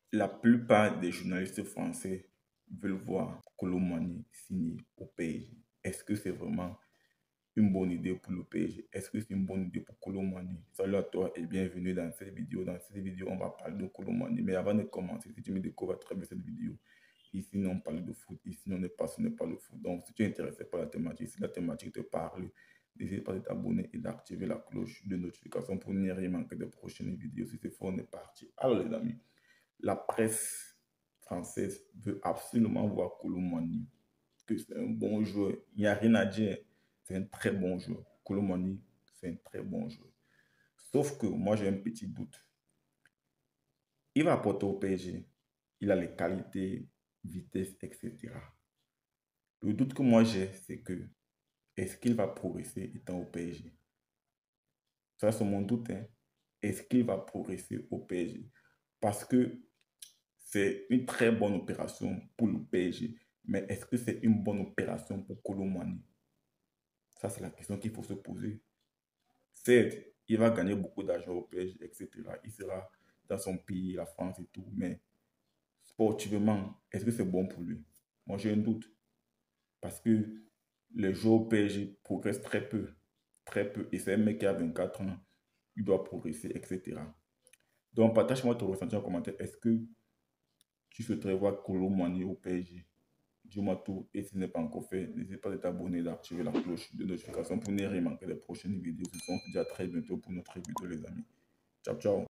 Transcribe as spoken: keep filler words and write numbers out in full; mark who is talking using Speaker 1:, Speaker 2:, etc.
Speaker 1: La plupart des journalistes français veulent voir Kolo Muani signer au P S G. Est-ce que c'est vraiment une bonne idée pour le P S G? Est-ce que c'est une bonne idée pour Kolo Muani? Salut à toi et bienvenue dans cette vidéo. Dans cette vidéo, on va parler de Kolo Muani. Mais avant de commencer, si tu me découvres à travers cette vidéo, ici, on parle de foot. Ici, on ne passionné par le foot. Donc, si tu es intéressé par la thématique, si la thématique te parle, n'hésite pas à t'abonner et d'activer la cloche de notification pour ne rien manquer des prochaines vidéos. Si c'est fort, on est parti. Alors, les amis, la presse française veut absolument voir Kolo Muani, que c'est un bon joueur. Il n'y a rien à dire. C'est un très bon joueur. Kolo Muani, c'est un très bon joueur. Sauf que moi, j'ai un petit doute. Il va apporter au P S G. Il a les qualités, vitesse, et cetera. Le doute que moi j'ai, c'est que est-ce qu'il va progresser étant au P S G? Ça, c'est mon doute. Hein. Est-ce qu'il va progresser au P S G? Parce que c'est une très bonne opération pour le P S G. Mais est-ce que c'est une bonne opération pour Kolo Muani? Ça, c'est la question qu'il faut se poser. Certes, il va gagner beaucoup d'argent au P S G, et cetera. Il sera dans son pays, la France et tout. Mais sportivement, est-ce que c'est bon pour lui? Moi, j'ai un doute. Parce que les joueurs au P S G progressent très peu. Très peu. Et c'est un mec qui a vingt-quatre ans. Il doit progresser, et cetera. Donc, partage-moi ton ressenti en commentaire. Est-ce que tu souhaiterais voir Kolo Muani au P S G? Dis-moi tout. Et si ce n'est pas encore fait, n'hésite pas à t'abonner et d'activer la cloche de notification pour ne rien manquer des prochaines vidéos. On se dit à très bientôt pour notre vidéo, les amis. Ciao, ciao.